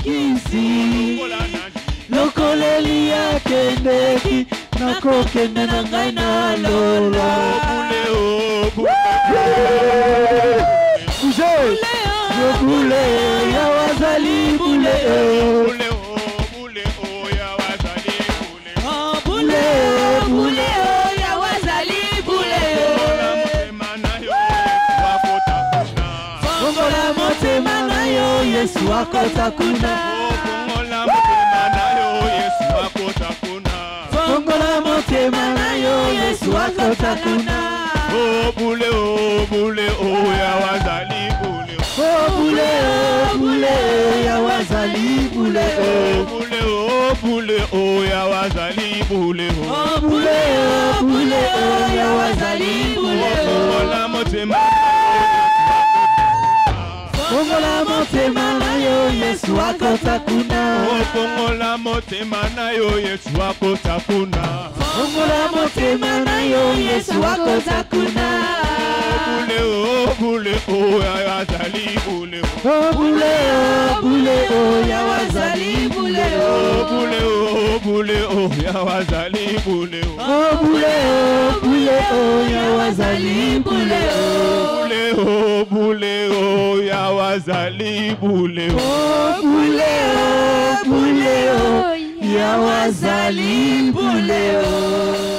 kisi lokoleli ya kendeki nakokende na ngai na lola bule ya wazali bule Fongola motema na yo Yesu akotakuna Fongola motema na yo Yesu akotakuna Fongola motema na yo Yesu akotakuna Oh bule oh ya wazali bule Oh bule ya wazali bule Oh bule ya wazali bule Oh bule ya wazali bule Fongola motema Fongola motema na yo Yesu akotakuna Fongola motema na yo Yesu akotakuna Fongola motema na yo Yesu akotakuna Bule ya wazali bule Bule ya wazali bule Bule ya wazali bule Bule ya wazali bule Bule ya wazali bule Bule ya wazali bule